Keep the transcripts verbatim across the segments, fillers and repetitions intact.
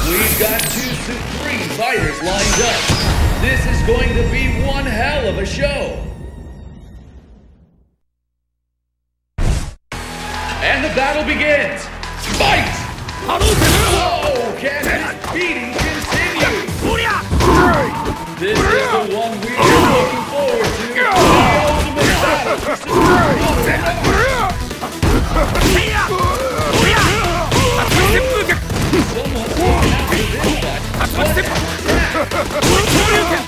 We've got two to three fighters lined up. This is going to be one hell of a show. And the battle begins. Fight! Oh, can this beating continue? This is the one we've been looking forward to. The ultimate battle for someone's going after this fight. What an attack!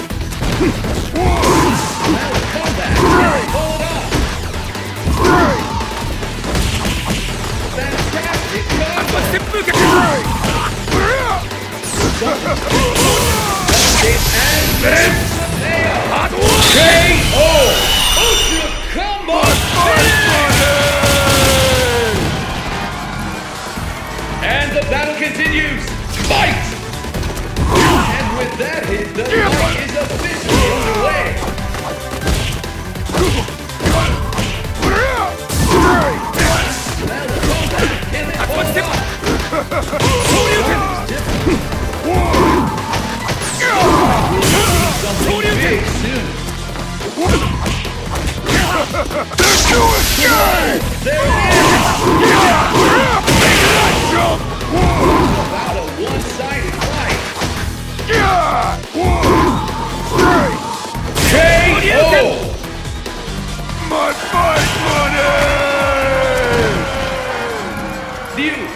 Now the comeback. Pull it off. Fantastic combo. And K O! Ultra combo! And the battle continues. Fight! And with that hit, the fight is officially underway. Now the comeback in the something big soon. They're doing good! There it is! About a one-sided fight. K O! My fight money! View